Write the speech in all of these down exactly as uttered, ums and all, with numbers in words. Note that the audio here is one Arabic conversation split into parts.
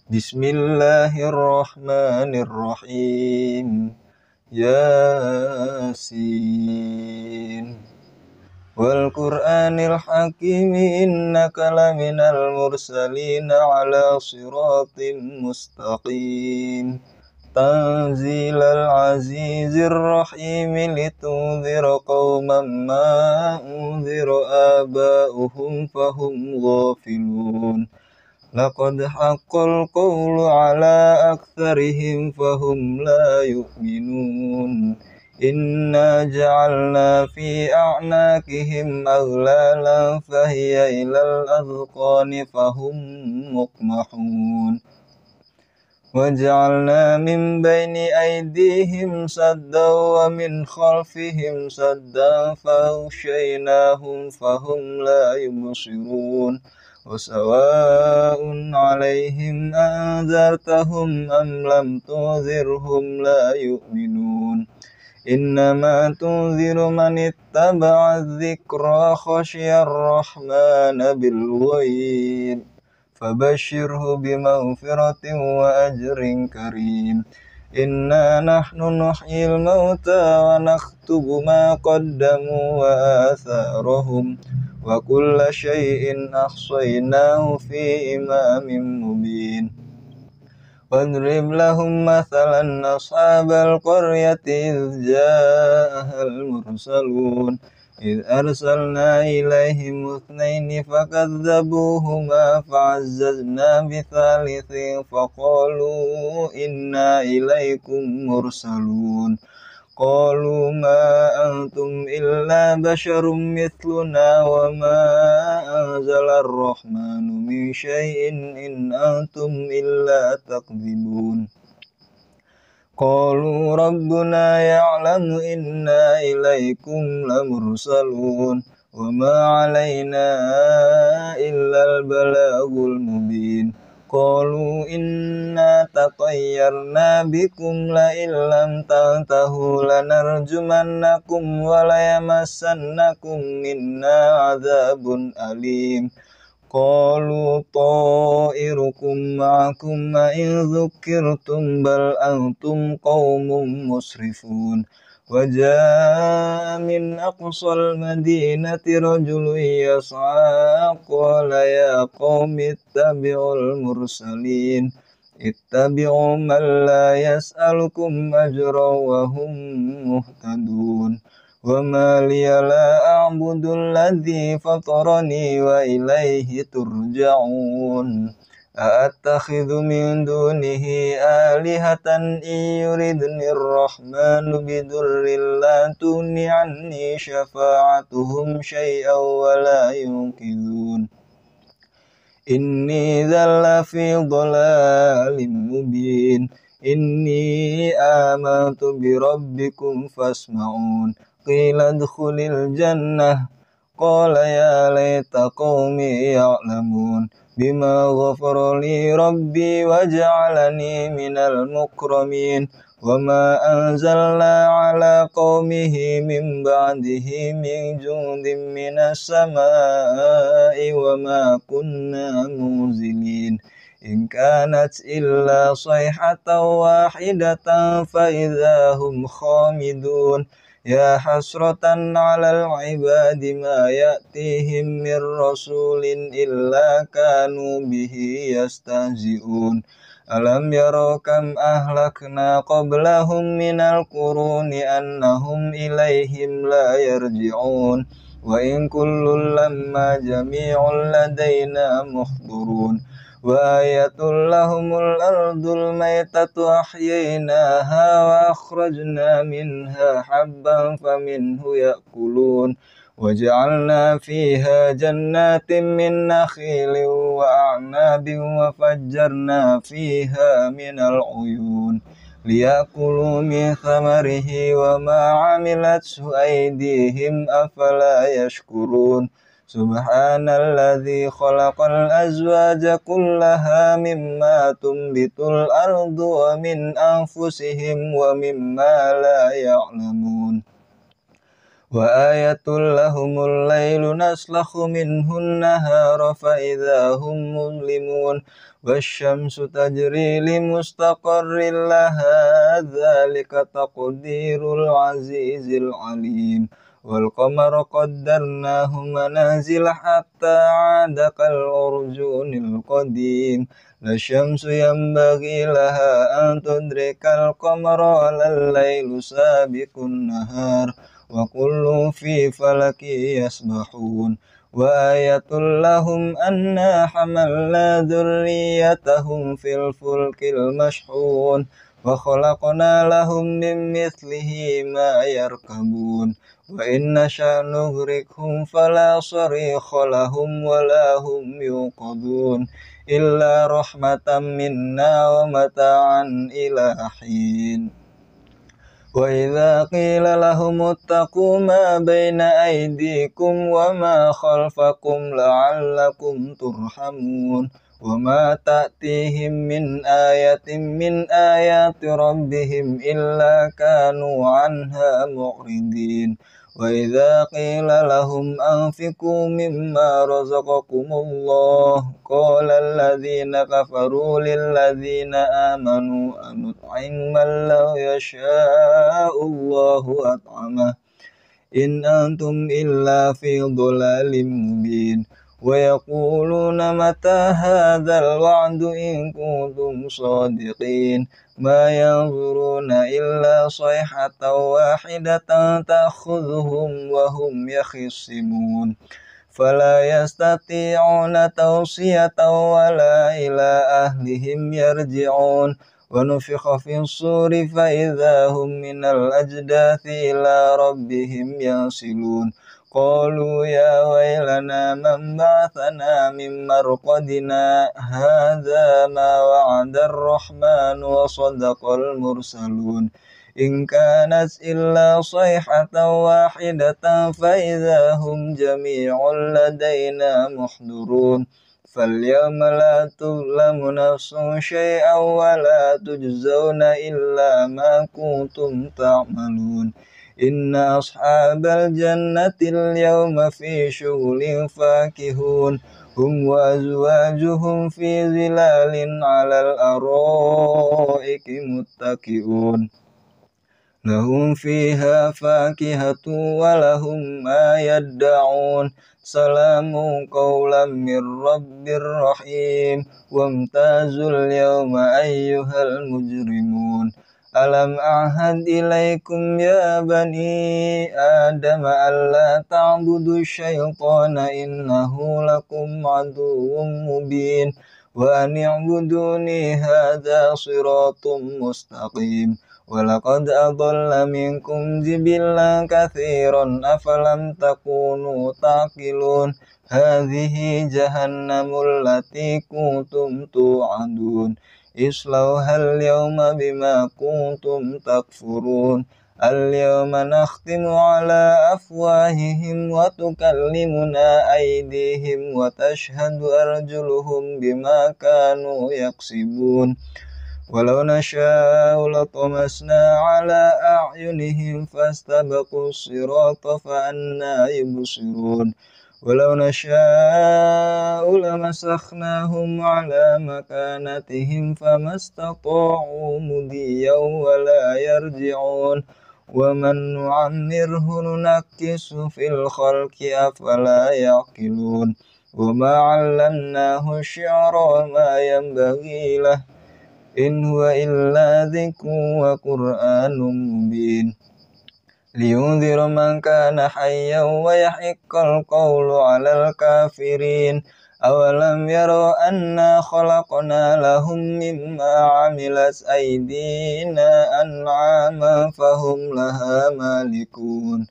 Bismillahirrahmanirrahim. Yasin. Wal Qur'anil Hakim innaka laminal mursalin ala siratim mustaqim. Tanzilal azizir rahim litunzira qauman ma unzira aba'uhum fahum ghafilun. Laqad haqqal qawlu ala aktsarihim fahum la yu'minun. Inna ja'alna fi a'naqihim aghlalan fahiya ilal adqani fahum muqmahun. Waja'alna min baini aydihim saddan wa min khalfihim saddan faghshaynahum fahum la yubsirun. Wasawa'un 'alaihim anzartahum am lam tunzirhum la yu'minun. Innama tunziru man ittaba'a dzikra khasyar rahmana bil ghaib. Fabashshirhu bimaghfiratin wa ajrin karim. Inna nahnu nuhyil mauta wa naktubu ma qaddamu wa atharahum wa kulla syai'in ahsaynahu fi imamin mubin. Wadrib lahum mathalan ashabal qaryati idh ja'ahal mursalun. Idh arsalna ilaihim ithnaini fakadzabuhuma fa'azzazna bithalithin faqalu inna ilaikum mursalun. Qalu ma antum illa basharum mithluna wa ma anzalar rahmanu min syai'in in antum illa takdzibun. Qalu rabbuna ya'lamu inna ilaikum lamursalun wa ma 'alaina illal balagul mubin. Qalu inna tatayyarna bikum la illam tantahu lanarjumannakum wa la yamassannakum minna adzabun alim. Qalu ta'irukum ma'akum ma in dzukirtum bal antum qaumun musrifun. Waja'a min aqsal madinati rajulun yas'a qala ya qaumi ittabi'ul mursalin. Ittabi'u man la yas'alukum ajran wa hum muhtadun. Wa ma liya la a'budu alladhi fatarani wa ilayhi turja'un. A'attakhidhu min dunihi alihatan in yuridni ar-rahmanu bidurrin la tughni anni syafa'atuhum syai'an wa la yunqidhun. Inni dhalla fi dhalalin mubin. Inni amantu bi rabbikum fasma'un. Qila adkhulil jannah. Qala ya laita qaumi ya'lamun. Bima ghafara li rabbi wa ja'alani minal mukramin. Wa ma anzalna ala qaumihi min ba'dihi min jundin minas samai wa ma kunna munzilin. In kanat illa sayhatan wahidatan fa idza hum khamidun. Ya hasratan 'alal 'ibadi ma ya'tihim mir rasulin illa kanu bihi yastahzi'un. Alam yaraw kam ahlakna qablahum minal quruni annahum ilaihim la yarji'un. Wa in kullun lamma jami'un ladaina muhdurun. Wa ayatul lahumul ardul maytatu ahyaynaha wa akhrajna minha habban faminhu ya'kulun. Wa ja'alna fiha jannatin min nakhilin wa a'nabin wa fajjarna fiha minal uyun. Liyakulu min thamarihi wa ma 'amilathu aydihim afala yashkurun. Subhanalladzi khalaqal azwaja kullaha mimma tunbitul ardu wa min anfusihim wa mimma la ya'lamun. وآية لهم الليل نسلخ منه النهار فإذا هم مظلمون والشمس تجري لمستقر لها ذلك تقدير العزيز العليم والقمر قدرناه منازل حتى عاد كالعرجون القديم لا الشمس ينبغي لها أن تدرك القمر ولا الليل سابق النهار وكل في فلك يسبحون وآية لهم أنا حملنا ذريتهم في الفلك المشحون وخلقنا لهم من مثله ما يركبون وإن نشأ نغرقهم فلا صريخ لهم ولا هم يوقظون إلا رحمة منا ومتاعا إلى حين وإذا قيل لهم اتقوا ما بين أيديكم وما خلفكم لعلكم ترحمون وما تأتيهم من آية من آيات ربهم إلا كانوا عنها معرضين وإذا قيل لهم أنفقوا مما رزقكم الله قال الذين كفروا للذين آمنوا أنطعم من لو يشاء الله أطعمه إن أنتم إلا في ضلال مبين ويقولون متى هذا الوعد إن كنتم صادقين ما ينظرون إلا صيحة واحدة تأخذهم وهم يخصمون فلا يستطيعون توصية ولا إلى أهلهم يرجعون ونفخ في الصور فإذا هم من الأجداث إلى ربهم ينسلون قالوا يا ويلنا من بعثنا من مرقدنا هذا ما وعد الرحمن وصدق المرسلون إن كانت إلا صيحة واحدة فإذا هم جميع لدينا محضرون فاليوم لا تظلم نفس شيئا ولا تجزون إلا ما كنتم تعملون إن أصحاب الجنة اليوم في شغل فاكهون هم وأزواجهم في ظلال على الأرائك متكئون لهم فيها فاكهة ولهم ما يدعون سلام قولا من رب رحيم وامتازوا اليوم أيها المجرمون ألم أعهد إليكم يا بني آدم ألا تعبدوا الشيطان إنه لكم عدو مبين وأن اعبدوني هذا صراط مستقيم ولقد أضل منكم جبلا كثيرا أفلم تكونوا تعقلون هذه جهنم التي كنتم توعدون اصلوها اليوم بما كنتم تكفرون اليوم نختم على أفواههم وتكلمنا أيديهم وتشهد أرجلهم بما كانوا يكسبون ولو نشاء لطمسنا على أعينهم فاستبقوا الصراط فأنى يبصرون ولو نشاء لمسخناهم على مكانتهم فما استطاعوا مضيا ولا يرجعون ومن نعمره ننكسه في الخلق أفلا يعقلون وما علمناه الشعر وما ينبغي له إن هو إلا ذكر وقرآن مبين لينذر من كان حيا ويحق القول على الكافرين أولم يروا أنا خلقنا لهم مما عملت أيدينا أنعاما فهم لها مالكون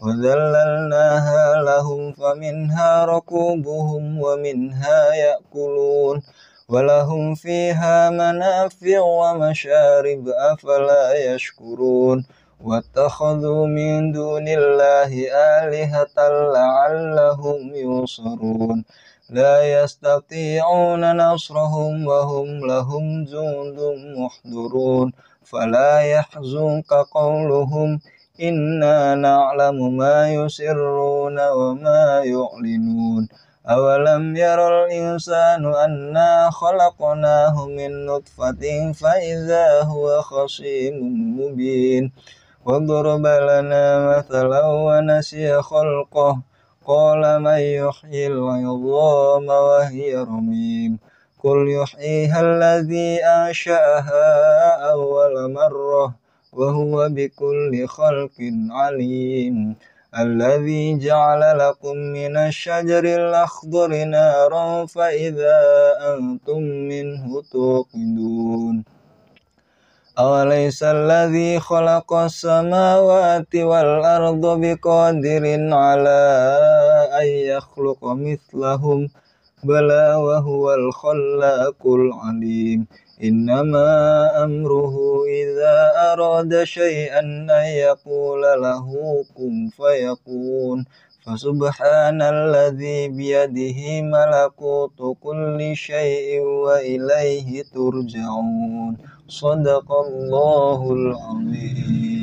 وذللناها لهم فمنها ركوبهم ومنها يأكلون ولهم فيها منافع ومشارب أفلا يشكرون واتخذوا من دون الله آلهة لعلهم ينصرون لا يستطيعون نصرهم وهم لهم جند محضرون فلا يحزنك قولهم إنا نعلم ما يسرون وما يعلنون أولم ير الإنسان أنا خلقناه من نطفة فإذا هو خصيم مبين واضرب لنا مثلا ونسي خلقه قال من يحيي العظام وهي رميم قل يحييها الذي أنشأها أول مرة وهو بكل خلق عليم الذي جعل لكم من الشجر الأخضر نارا فإذا أنتم منه توقدون أوليس الذي خلق السماوات والأرض بقادر على أن يخلق مثلهم بلى وهو الخلاق العليم إنما أمره إذا أراد شيئا أن يقول له كن فيكون فسبحان الذي بيده ملكوت كل شيء وإليه ترجعون صدق الله العظيم.